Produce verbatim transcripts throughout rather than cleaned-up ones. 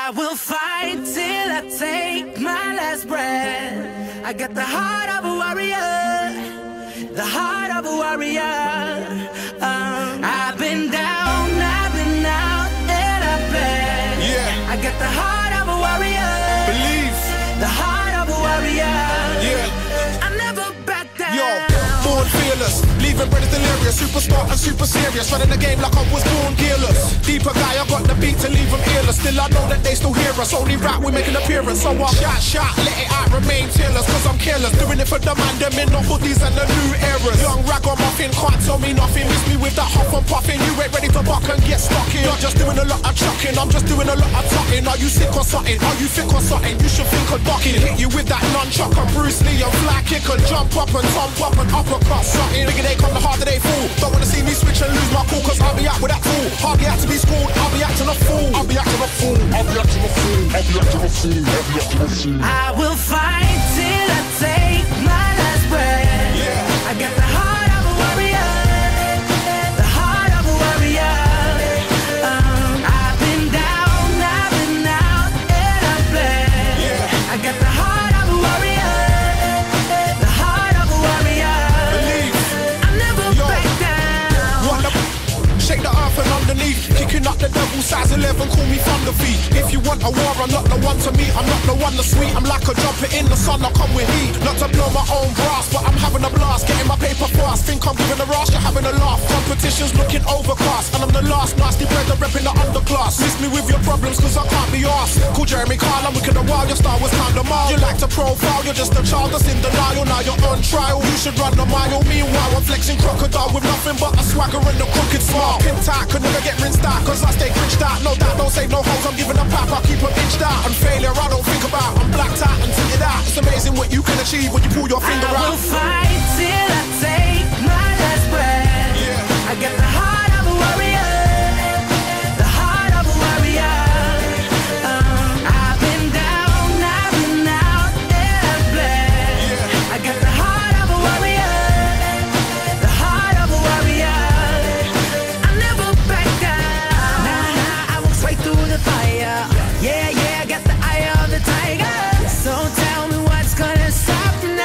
I will fight till I take my last breath. I got the heart of a warrior, the heart of a warrior. Um, I've been down, I've been out, and I've bled. Yeah. I got the heart of a warrior, Believe. the heart of a warrior. Yeah. I never back down. Yo, born fearless, leaving brothers delirious, superstar and super serious, running the game like I was born gearless. Deeper guy, I got the beat to leave them earless. Still I know that they still hear us, only rap we make an appearance. So I shot, shot, let it out, remain tearless, cause I'm careless. Doing it for the man, them in the hoodies and the new eras. Young ragamuffin, can't tell me nothing. Miss me with that huff and puffing. You ain't ready to buck and get stuck in. You're just doing a lot of chucking, I'm just doing a lot of tucking. Are you sick or something? Are you thick or something? You should think of ducking. Hit you with that nunchuck and Bruce Lee and fly kick and jump up and thump up and uppercut something. Bigger they come, the harder they fall. Don't wanna see me switch and lose my cool, cause I'll be out with that fool. Hardly have to be schooled, I'll be acting a fool. I'll be acting a fool. I'll be acting a fool. I'll be acting a fool. I'll be acting a fool. I will fight till I take my last breath. Yeah. I got the heart of a warrior, the heart of a warrior. Um, I've been down, I've been out, and I've bled. Yeah. I got the heart of a warrior, the heart of a warrior. Believe. I never Yo. back down. What the shake the earth and underneath, kicking up the devil size eleven, call me Thunder Feet. If you want a war, I'm not the one to meet. I'm not the one to sweet. I'm like a jumper in the sun, I come with heat. Not to blow my own brass, but I'm having a blast, getting my paper fast. Think I'm giving a rush, you're having a laugh. Competition's looking overcast, and I'm the last nasty brother repping the underclass. Miss me with your problems, cause I can't be arsed. Call Jeremy Kyle, I'm wicked a while, your star was kinda mild. You like to profile, you're just a child that's in denial. Now you're on trial, you should run a mile. Meanwhile, I'm flexing crocodile with nothing but a swagger and a crooked smile. Pin tight, could never get rinsed out, cause I stay glitched out. No doubt, don't say no hoes, I'm giving a pap, I keep them itched out. And failure, I don't think about, I'm blacked out and tinted out. It's amazing what you can achieve when you pull your finger I out. will fight till I take my last breath. Yeah. I got the heart of a warrior, the heart of a warrior. Um, I've been down, I've been out, and I've bled. Yeah. I got the heart of a warrior, the heart of a warrior. I never back down. Nah, nah, I walk straight through the fire. Yeah, yeah, I got the eye of the tiger. So tell me what's gonna stop now.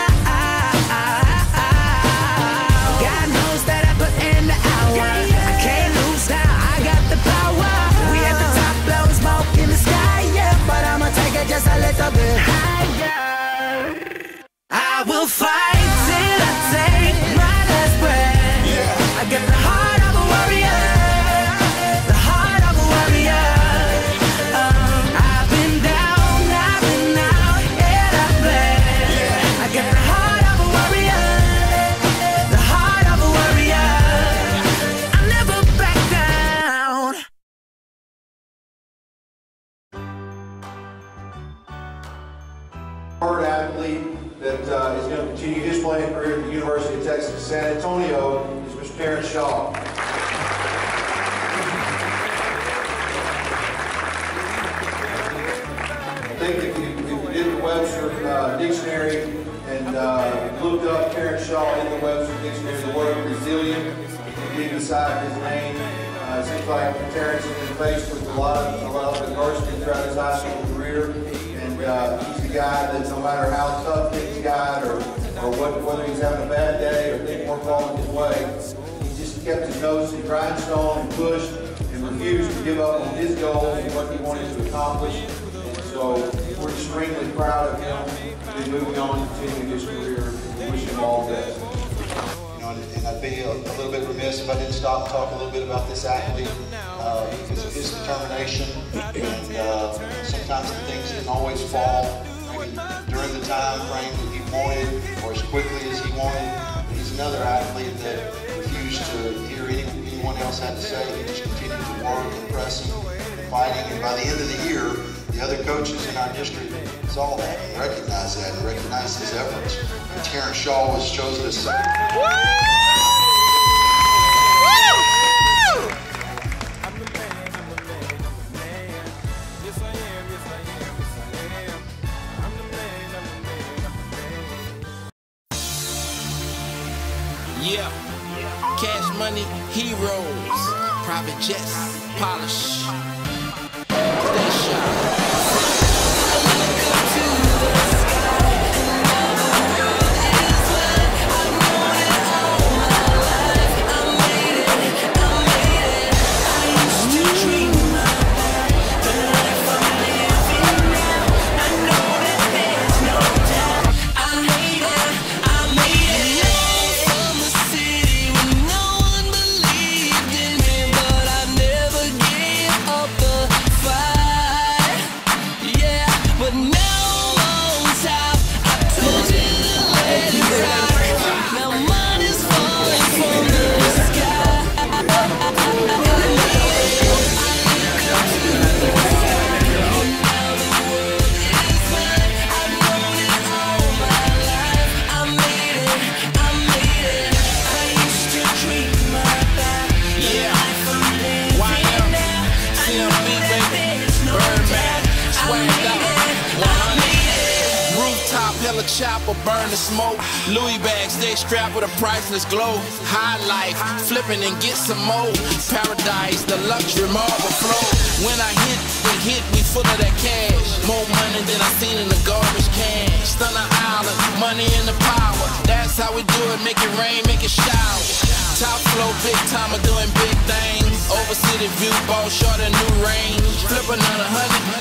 God knows that I put in the hour. I can't lose now, I got the power. We at the top, blowing smoke in the sky, yeah. But I'ma take it just a little bit higher. I will fight till I take my last breath. Yeah. I got the heart of a warrior, the heart of a warrior. Um, I've been down, I've been out, and I've bled. Yeah. I got the heart of a warrior, the heart of a warrior. I never back down. Hard athlete that uh, is going to continue his playing career at the University of Texas San Antonio is Mister Terrence Shaw. I think if you, if you did the Webster uh, Dictionary and uh, looked up Terrence Shaw in the Webster Dictionary, the word resilient, if you did beside his name, uh, it seems like Terrence has been faced with a lot of, a lot of adversity throughout his high school career. And uh, he's a guy that no matter how tough things got or, or what, whether he's having a bad day or things weren't falling his way, he just kept his nose to the grindstone and pushed and refused to give up on his goals and what he wanted to accomplish. And so we're extremely proud of him and moving on and continuing his career. We wish him all the best. You know, and, and I'd be a, a little bit remiss if I didn't stop and talk a little bit about this athlete uh, because of his determination. And uh, sometimes the things didn't always fall maybe during the time frame that he wanted or as quickly as he wanted. But he's another athlete that refused to hear any, anyone else had to say. He just continued to work and pressing and fighting. And by the end of the year, the other coaches in our district saw that and recognized that and recognized his efforts. And Terrence Shaw was chosen as Yeah, Cash Money, Heroes, Private Jets, Polish, That Shot. a chopper, burn the smoke. Louis bags, stay strapped with a priceless glow. High life, flipping and get some more. Paradise, the luxury marble flow. When I hit, we hit, we full of that cash. More money than I seen in the garbage can. Stunner Island, money in the power. That's how we do it, make it rain, make it shower. Top flow, big time, doing big things. Over city view, ball short and new range. Flip another hundred,